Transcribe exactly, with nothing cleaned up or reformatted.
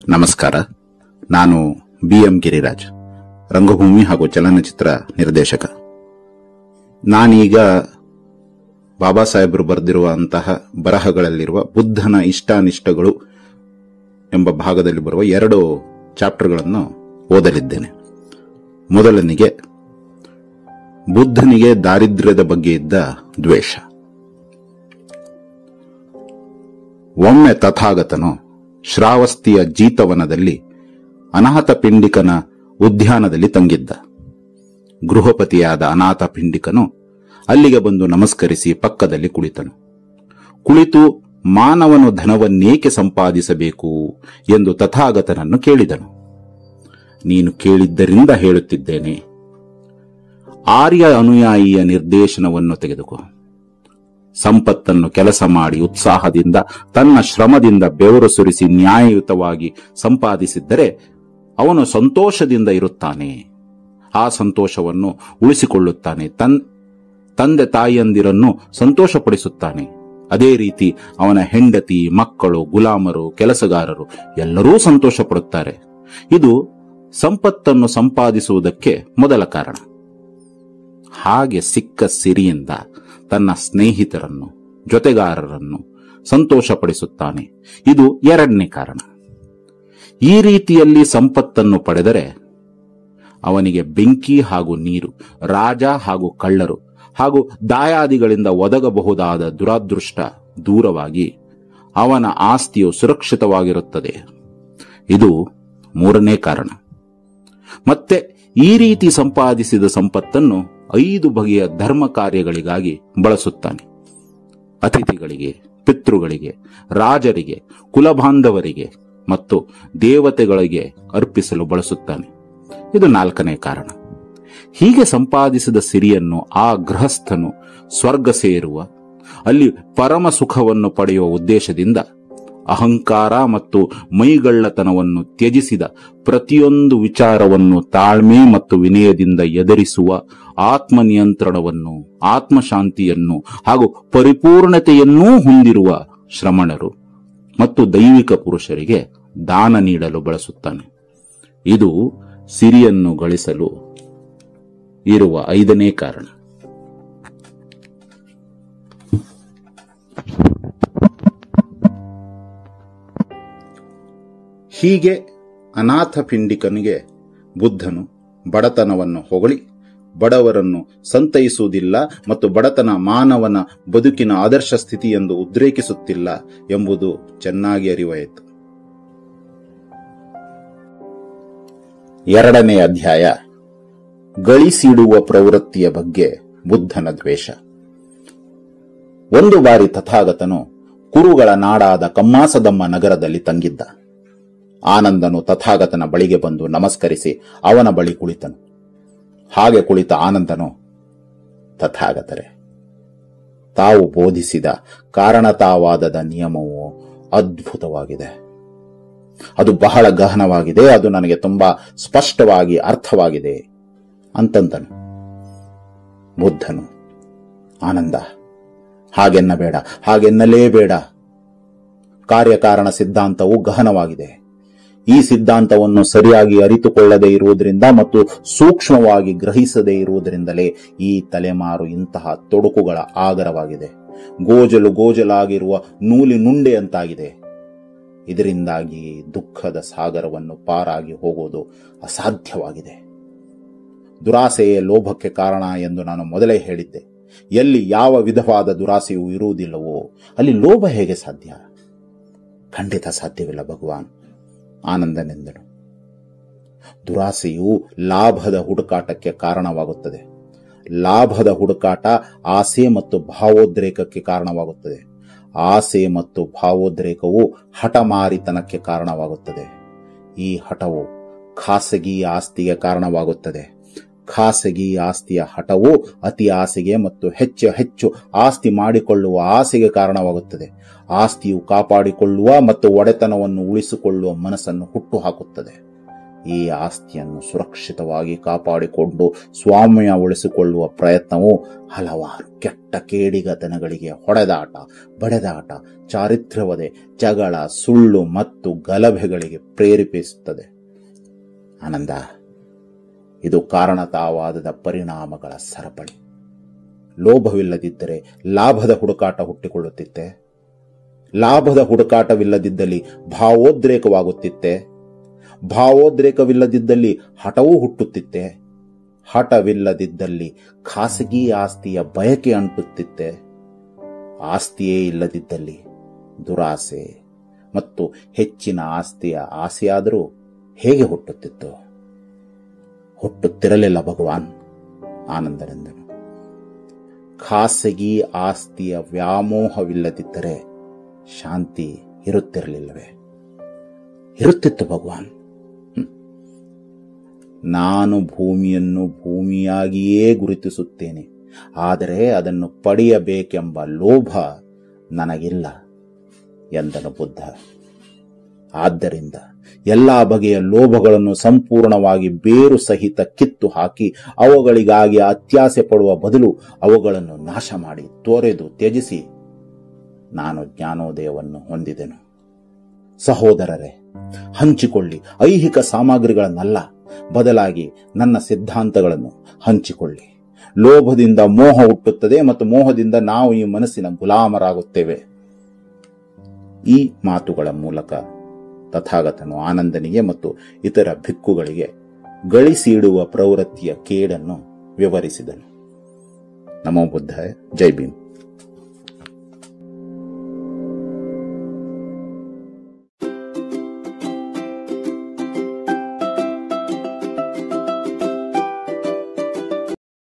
ನಮಸ್ಕಾರ. ನಾನು B M Giriraj, ರಂಗಭೂಮಿ ಹಾಗೂ ಚಲನಚಿತ್ರ ನಿರ್ದೇಶಕ. ನಾನೀಗ ಬಾಬಾ ಸಾಹೇಬರು ಬರೆದಿರುವಂತಹ ಬರಹಗಳಲ್ಲಿರುವ ಬುದ್ಧನ ಇಷ್ಟಾನಿಷ್ಟಗಳು ಎಂಬ ಭಾಗದಲ್ಲಿ ಬರುವ ಎರಡು ಚಾಪ್ಟರ್ಗಳನ್ನು ಓದಲಿದ್ದೇನೆ. ಮೊದಲನಿಗೆ ಬುದ್ಧನಿಗೆ ದಾರಿದ್ರ್ಯದ ಬಗ್ಗೆ ಇದ್ದ ದ್ವೇಷ. ಒಮ್ಮೆ ತಥಾಗತನು ಶ್ರಾವಸ್ತಿಯ ಜೀತವನದಲ್ಲಿ ಅನಾಥ ಪಿಂಡಿಕನ ಉದ್ಯಾನದಲ್ಲಿ ತಂಗಿದ್ದ. ಗೃಹಪತಿಯಾದ ಅನಾಥ ಪಿಂಡಿಕನು ಅಲ್ಲಿಗೆ ಬಂದು ನಮಸ್ಕರಿಸಿ ಪಕ್ಕದಲ್ಲಿ ಕುಳಿತನು. ಕುಳಿತು ಮಾನವನು ಧನವನ್ನೇಕೆ ಸಂಪಾದಿಸಬೇಕು ಎಂದು ತಥಾಗತನನ್ನು ಕೇಳಿದನು. ನೀನು ಕೇಳಿದ್ದರಿಂದ ಹೇಳುತ್ತಿದ್ದೇನೆ. ಆರ್ಯ ಅನುಯಾಯಿಯ ನಿರ್ದೇಶನವನ್ನು ತೆಗೆದುಕೋ. ಸಂಪತ್ತನ್ನು ಕೆಲಸ ಮಾಡಿ ಉತ್ಸಾಹದಿಂದ ತನ್ನ ಶ್ರಮದಿಂದ ಬೆವರು ಸುರಿಸಿ ನ್ಯಾಯಯುತವಾಗಿ ಸಂಪಾದಿಸಿದ್ದರೆ ಅವನು ಸಂತೋಷದಿಂದ ಇರುತ್ತಾನೆ. ಆ ಸಂತೋಷವನ್ನು ಉಳಿಸಿಕೊಳ್ಳುತ್ತಾನೆ. ತನ್ ತಂದೆ ತಾಯಿಯಂದಿರನ್ನು ಸಂತೋಷಪಡಿಸುತ್ತಾನೆ. ಅದೇ ರೀತಿ ಅವನ ಹೆಂಡತಿ, ಮಕ್ಕಳು, ಗುಲಾಮರು, ಕೆಲಸಗಾರರು ಎಲ್ಲರೂ ಸಂತೋಷ ಪಡುತ್ತಾರೆ. ಇದು ಸಂಪತ್ತನ್ನು ಸಂಪಾದಿಸುವುದಕ್ಕೆ ಮೊದಲ ಕಾರಣ. ಹಾಗೆ ಸಿಕ್ಕ ಸಿರಿಯಿಂದ ತನ್ನ ಸ್ನೇಹಿತರನ್ನು, ಜೊತೆಗಾರರನ್ನು ಸಂತೋಷಪಡಿಸುತ್ತಾನೆ. ಇದು ಎರಡನೇ ಕಾರಣ. ಈ ರೀತಿಯಲ್ಲಿ ಸಂಪತ್ತನ್ನು ಪಡೆದರೆ ಅವನಿಗೆ ಬೆಂಕಿ ಹಾಗೂ ನೀರು, ರಾಜ ಹಾಗೂ ಕಳ್ಳರು ಹಾಗೂ ದಾಯಾದಿಗಳಿಂದ ಒದಗಬಹುದಾದ ದುರಾದೃಷ್ಟ ದೂರವಾಗಿ ಅವನ ಆಸ್ತಿಯು ಸುರಕ್ಷಿತವಾಗಿರುತ್ತದೆ. ಇದು ಮೂರನೇ ಕಾರಣ. ಮತ್ತೆ ಈ ರೀತಿ ಸಂಪಾದಿಸಿದ ಸಂಪತ್ತನ್ನು ಐದು ಬಗೆಯ ಧರ್ಮ ಕಾರ್ಯಗಳಿಗಾಗಿ ಬಳಸುತ್ತಾನೆ. ಅತಿಥಿಗಳಿಗೆ, ಪಿತೃಗಳಿಗೆ, ರಾಜರಿಗೆ, ಕುಲಬಾಂಧವರಿಗೆ ಮತ್ತು ದೇವತೆಗಳಿಗೆ ಅರ್ಪಿಸಲು ಬಳಸುತ್ತಾನೆ. ಇದು ನಾಲ್ಕನೇ ಕಾರಣ. ಹೀಗೆ ಸಂಪಾದಿಸಿದ ಸಿರಿಯನ್ನು ಆ ಗೃಹಸ್ಥನು ಸ್ವರ್ಗ ಸೇರುವ, ಅಲ್ಲಿ ಪರಮ ಸುಖವನ್ನು ಪಡೆಯುವ ಉದ್ದೇಶದಿಂದ ಅಹಂಕಾರ ಮತ್ತು ಮೈಗಳ್ಳತನವನ್ನು ತ್ಯಜಿಸಿದ, ಪ್ರತಿಯೊಂದು ವಿಚಾರವನ್ನು ತಾಳ್ಮೆ ಮತ್ತು ವಿನಯದಿಂದ ಎದುರಿಸುವ, ಆತ್ಮನಿಯಂತ್ರಣವನ್ನು, ಆತ್ಮಶಾಂತಿಯನ್ನು ಹಾಗೂ ಪರಿಪೂರ್ಣತೆಯನ್ನೂ ಹೊಂದಿರುವ ಶ್ರಮಣರು ಮತ್ತು ದೈವಿಕ ಪುರುಷರಿಗೆ ದಾನ ನೀಡಲು ಬಳಸುತ್ತಾನೆ. ಇದು ಸಿರಿಯನ್ನು ಗಳಿಸಲು ಇರುವ ಐದನೇ ಕಾರಣ. ಹೀಗೆ ಅನಾಥ ಪಿಂಡಿಕನಿಗೆ ಬುದ್ಧನು ಬಡತನವನ್ನು ಹೊಗಳಿ ಬಡವರನ್ನು ಸಂತೈಸುವುದಿಲ್ಲ ಮತ್ತು ಬಡತನ ಮಾನವನ ಬದುಕಿನ ಆದರ್ಶ ಸ್ಥಿತಿ ಎಂದು ಉದ್ರೇಕಿಸುತ್ತಿಲ್ಲ ಎಂಬುದು ಚೆನ್ನಾಗಿ ಅರಿವಾಯಿತು. ಎರಡನೇ ಅಧ್ಯಾಯ, ಗಳಿಸಿಡುವ ಪ್ರವೃತ್ತಿಯ ಬಗ್ಗೆ ಬುದ್ಧನ ದ್ವೇಷ. ಒಂದು ಬಾರಿ ತಥಾಗತನು ಕುರುಗಳ ನಾಡಾದ ಕಮ್ಮಾಸದಮ್ಮ ನಗರದಲ್ಲಿ ತಂಗಿದ್ದ. ಆನಂದನು ತಥಾಗತನ ಬಳಿಗೆ ಬಂದು ನಮಸ್ಕರಿಸಿ ಅವನ ಬಳಿ ಕುಳಿತನು. ಹಾಗೆ ಕುಳಿತ ಆನಂದನು, ತಥಾಗತರೆ, ತಾವು ಬೋಧಿಸಿದ ಕಾರಣತಾವಾದದ ನಿಯಮವು ಅದ್ಭುತವಾಗಿದೆ. ಅದು ಬಹಳ ಗಹನವಾಗಿದೆ. ಅದು ನನಗೆ ತುಂಬಾ ಸ್ಪಷ್ಟವಾಗಿ ಅರ್ಥವಾಗಿದೆ ಅಂತಂದನು. ಬುದ್ಧನು, ಆನಂದ, ಹಾಗೆನ್ನಬೇಡ, ಹಾಗೆನ್ನಲೇಬೇಡ. ಕಾರ್ಯಕಾರಣ ಸಿದ್ಧಾಂತವು ಗಹನವಾಗಿದೆ. ಈ ಸಿದ್ಧಾಂತವನ್ನು ಸರಿಯಾಗಿ ಅರಿತುಕೊಳ್ಳದೇ ಇರುವುದರಿಂದ ಮತ್ತು ಸೂಕ್ಷ್ಮವಾಗಿ ಗ್ರಹಿಸದೇ ಇರುವುದರಿಂದಲೇ ಈ ತಲೆಮಾರು ಇಂತಹ ತೊಡಕುಗಳ ಆಗರವಾಗಿದೆ. ಗೋಜಲು ಗೋಜಲಾಗಿರುವ ನೂಲಿನುಂಡೆಯಂತಾಗಿದೆ. ಇದರಿಂದಾಗಿ ದುಃಖದ ಸಾಗರವನ್ನು ಪಾರಾಗಿ ಹೋಗುವುದು ಅಸಾಧ್ಯವಾಗಿದೆ. ದುರಾಸೆಯೇ ಲೋಭಕ್ಕೆ ಕಾರಣ ಎಂದು ನಾನು ಮೊದಲೇ ಹೇಳಿದ್ದೆ. ಎಲ್ಲಿ ಯಾವ ವಿಧವಾದ ದುರಾಸೆಯೂ ಇರುವುದಿಲ್ಲವೋ ಅಲ್ಲಿ ಲೋಭ ಹೇಗೆ ಸಾಧ್ಯ? ಖಂಡಿತ ಸಾಧ್ಯವಿಲ್ಲ ಭಗವಾನ್, ಆನಂದನೆಂದನು. ದುರಾಸೆಯು ಲಾಭದ ಹುಡುಕಾಟಕ್ಕೆ ಕಾರಣವಾಗುತ್ತದೆ. ಲಾಭದ ಹುಡುಕಾಟ ಆಸೆ ಮತ್ತು ಭಾವೋದ್ರೇಕಕ್ಕೆ ಕಾರಣವಾಗುತ್ತದೆ. ಆಸೆ ಮತ್ತು ಭಾವೋದ್ರೇಕವು ಹಠಮಾರಿತನಕ್ಕೆ ಕಾರಣವಾಗುತ್ತದೆ. ಈ ಹಠವು ಖಾಸಗಿ ಆಸ್ತಿಗೆ ಕಾರಣವಾಗುತ್ತದೆ. ಖಾಸಗಿ ಆಸ್ತಿಯ ಹಠವು ಅತಿ ಆಸೆಗೆ ಮತ್ತು ಹೆಚ್ಚು ಹೆಚ್ಚು ಆಸ್ತಿ ಮಾಡಿಕೊಳ್ಳುವ ಆಸೆಗೆ ಕಾರಣವಾಗುತ್ತದೆ. ಆಸ್ತಿಯು ಕಾಪಾಡಿಕೊಳ್ಳುವ ಮತ್ತು ಒಡೆತನವನ್ನು ಉಳಿಸಿಕೊಳ್ಳುವ ಮನಸ್ಸನ್ನು ಹುಟ್ಟುಹಾಕುತ್ತದೆ. ಈ ಆಸ್ತಿಯನ್ನು ಸುರಕ್ಷಿತವಾಗಿ ಕಾಪಾಡಿಕೊಂಡು ಸ್ವಾಮ್ಯ ಉಳಿಸಿಕೊಳ್ಳುವ ಪ್ರಯತ್ನವು ಹಲವಾರು ಕೆಟ್ಟ ಕೇಡಿಗತನಗಳಿಗೆ, ಹೊಡೆದಾಟ, ಬಡೆದಾಟ, ಚಾರಿತ್ರ್ಯವಧೆ, ಜಗಳ, ಸುಳ್ಳು ಮತ್ತು ಗಲಭೆಗಳಿಗೆ ಪ್ರೇರೇಪಿಸುತ್ತದೆ. ಆನಂದ, ಇದು ಕಾರಣತಾವಾದದ ಪರಿಣಾಮಗಳ ಸರಪಳಿ. ಲೋಭವಿಲ್ಲದಿದ್ದರೆ ಲಾಭದ ಹುಡುಕಾಟ ಹುಟ್ಟಿಕೊಳ್ಳುತ್ತಿತ್ತೆ. ಲಾಭದ ಹುಡುಕಾಟವಿಲ್ಲದಿದ್ದಲ್ಲಿ ಭಾವೋದ್ರೇಕವಾಗುತ್ತಿತ್ತೆ. ಭಾವೋದ್ರೇಕವಿಲ್ಲದಿದ್ದಲ್ಲಿ ಹಠವೂ ಹುಟ್ಟುತ್ತಿತ್ತೆ. ಹಠವಿಲ್ಲದಿದ್ದಲ್ಲಿ ಖಾಸಗಿ ಆಸ್ತಿಯ ಬಯಕೆ ಅಂಟುತ್ತಿತ್ತೆ. ಆಸ್ತಿಯೇ ಇಲ್ಲದಿದ್ದಲ್ಲಿ ದುರಾಸೆ ಮತ್ತು ಹೆಚ್ಚಿನ ಆಸ್ತಿಯ ಆಸೆಯಾದರೂ ಹೇಗೆ ಹುಟ್ಟುತ್ತಿತ್ತು? ಹುಟ್ಟುತ್ತಿರಲಿಲ್ಲ ಭಗವಾನ್, ಆನಂದನೆಂದನು. ಖಾಸಗಿ ಆಸ್ತಿಯ ವ್ಯಾಮೋಹವಿಲ್ಲದಿದ್ದರೆ ಶಾಂತಿ ಇರುತ್ತಿರಲಿಲ್ಲವೇ? ಇರುತ್ತಿತ್ತು ಭಗವಾನ್. ನಾನು ಭೂಮಿಯನ್ನು ಭೂಮಿಯಾಗಿಯೇ ಗುರುತಿಸುತ್ತೇನೆ, ಆದರೆ ಅದನ್ನು ಪಡೆಯಬೇಕೆಂಬ ಲೋಭ ನನಗಿಲ್ಲ ಎಂದನು ಬುದ್ಧ. ಆದ್ದರಿಂದ ಎಲ್ಲಾ ಬಗೆಯ ಲೋಭಗಳನ್ನು ಸಂಪೂರ್ಣವಾಗಿ ಬೇರು ಸಹಿತ ಕಿತ್ತು ಹಾಕಿ ಅವುಗಳಿಗಾಗಿ ಅತ್ಯಾಸೆ ಪಡುವ ಬದಲು ಅವುಗಳನ್ನು ನಾಶ ಮಾಡಿ ತೊರೆದು ತ್ಯಜಿಸಿ ನಾನು ಜ್ಞಾನೋದಯವನ್ನು ಹೊಂದಿದೆನು. ಸಹೋದರರೇ, ಹಂಚಿಕೊಳ್ಳಿ ಐಹಿಕ ಸಾಮಗ್ರಿಗಳನ್ನಲ್ಲ, ಬದಲಾಗಿ ನನ್ನ ಸಿದ್ಧಾಂತಗಳನ್ನು ಹಂಚಿಕೊಳ್ಳಿ. ಲೋಭದಿಂದ ಮೋಹ ಹುಟ್ಟುತ್ತದೆ ಮತ್ತು ಮೋಹದಿಂದ ನಾವು ಈ ಮನಸ್ಸಿನ ಗುಲಾಮರಾಗುತ್ತೇವೆ. ಈ ಮಾತುಗಳ ಮೂಲಕ ತಥಾಗತನು ಆನಂದನಿಗೆ ಮತ್ತು ಇತರ ಭಿಕ್ಕುಗಳಿಗೆ ಗಳಿಸಿಡುವ ಪ್ರವೃತ್ತಿಯ ಕೇಡನ್ನು ವಿವರಿಸಿದನು. ನಮೋ ಬುದ್ಧಾಯ. ಜೈ ಭೀಮ್.